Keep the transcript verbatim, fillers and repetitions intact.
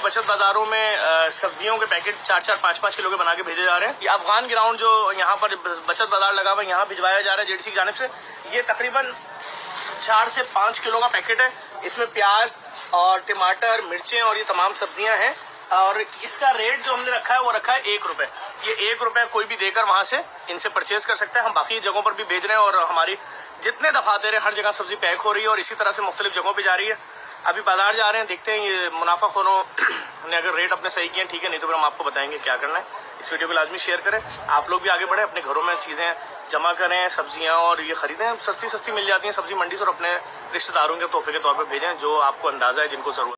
बचत बाजारों में सब्जियों के पैकेट चार चार पाँच पाँच किलो के बना के भेजे जा रहे हैं। ये अफगान ग्राउंड जो यहाँ पर बचत बाजार लगा हुआ है, यहाँ भिजवाया जा रहा है जेडीसी की जानिब से। ये तकरीबन चार से पाँच किलो का पैकेट है। इसमें प्याज और टमाटर, मिर्चें और ये तमाम सब्जियां हैं। और इसका रेट जो हमने रखा है वो रखा है एक रुपए। ये एक रुपए कोई भी देकर वहां से इनसे परचेज कर सकता है। हम बाकी जगहों पर भी भेज रहे हैं और हमारी जितने दफा दे रहे हैं हर जगह सब्जी पैक हो रही है और इसी तरह से मुख्तलिफ जगहों पर जा रही है। अभी बाजार जा रहे हैं, देखते हैं ये मुनाफाखोरों ने अगर रेट अपने सही किए ठीक है, नहीं तो फिर हम आपको बताएंगे क्या करना है। इस वीडियो को लाजमी शेयर करें। आप लोग भी आगे बढ़े, अपने घरों में चीज़ें जमा करें, सब्जियां और ये खरीदें। सस्ती सस्ती मिल जाती हैं सब्जी मंडी से और अपने रिश्तेदारों के तोहफे के तौर पर भेजें जो आपको अंदाजा है जिनको जरूरत